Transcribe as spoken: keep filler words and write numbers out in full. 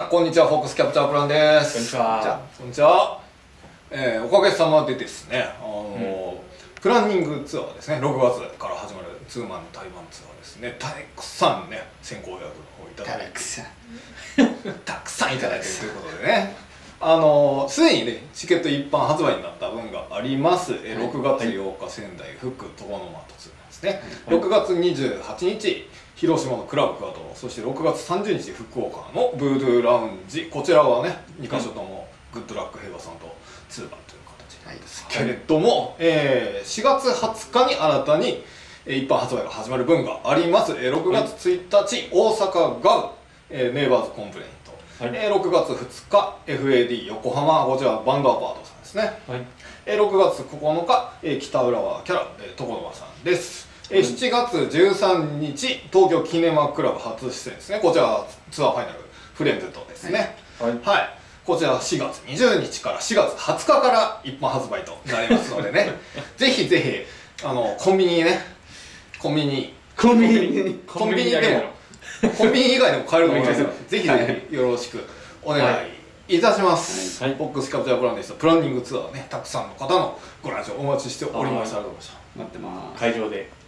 こんにちは、フォックスキャプチャープランです。 こんにちは。 こんにちは。えー、おかげさまでですね、あのーうん、プランニングツアーですね、ろくがつから始まるツーマンの台湾ツアーですね、たくさんね、先行予約の方いただいて、 たくさん、 たくさんいただいているということでね、あのー、すでにね、チケット一般発売になった分があります。えー、ろくがつようか、仙台、福、床の間とツーマンですね、はい、ろくがつにじゅうはちにち、広島のクラブクアトロ、そしてろくがつさんじゅうにち福岡のブードゥーラウンジ、こちらはねにかしょともグッドラック平和さんとツーマンという形なんですけれども、はい、えー、しがつはつかに新たに一般発売が始まる分があります。ろくがつついたち、大阪ガウ、えー、ネイバーズコンプレイント、はい、えー、ろくがつふつか エフエーディー 横浜、こちらバンドアパートさんですね、はい、えー、ろくがつここのか、えー、北浦和キャラ、えー、床の間さんです。えー、しちがつじゅうさんにち、東京キネマクラブ初出演ですね。こちらツアーファイナルフレンズとですね、はい、はいはい、こちらしがつにじゅうにちからしがつはつかから一般発売となりますのでねぜひぜひあのコンビニね、コンビニコンビニコンビニでもコンビニ以外でも買えると思いますのでぜひぜひよろしくお願いいたします。フォックスキャプチャープランでしたプランニングツアーね、たくさんの方のご来場お待ちしております。 待ってます。会場で